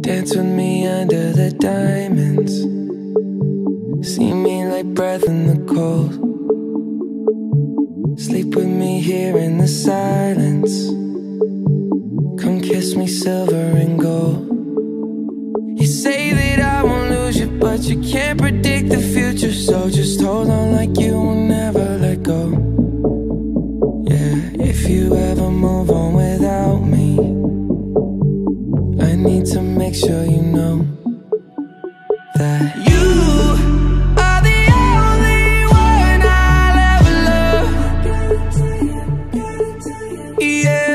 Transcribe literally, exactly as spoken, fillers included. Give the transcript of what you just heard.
Dance with me under the diamonds. See me like breath in the cold. Sleep with me here in the silence. Come kiss me silver and gold. You say that I won't lose you, but you can't predict the future. So just hold on like you will never let go. Yeah, if you ever move on without me, I need to make sure you know that you are the only one I'll ever love. Yeah.